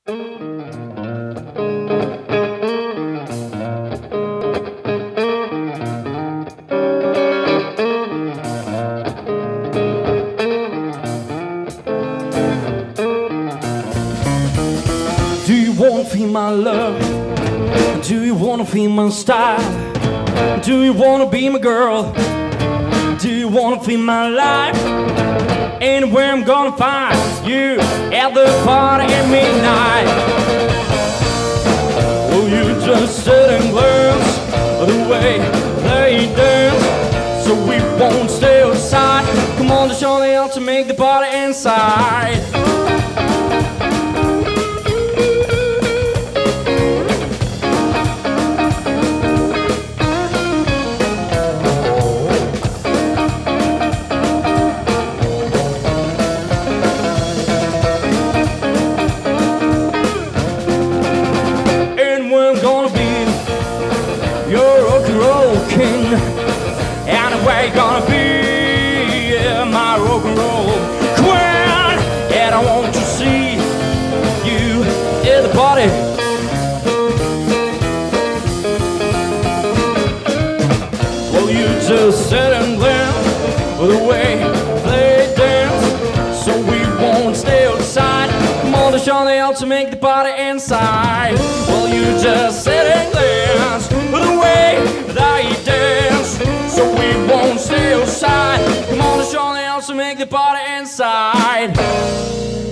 Do you wanna feel my love? Do you wanna feel my style? Do you wanna be my girl? Do you wanna feel my life? Anywhere I'm gonna find you at the party at midnight. Will you just sit and glance the way they dance, so we won't stay outside? Come on, just show the out to make the party inside. King, anyway, gonna be my rock and roll queen, and I want to see you in the party. Will you just sit and glance the way they dance, so we won't stay outside? Come on, show the out to make the party inside. Will you just sit and glance the way they dance, so we won't stay outside? Come on, show the out to make the party inside.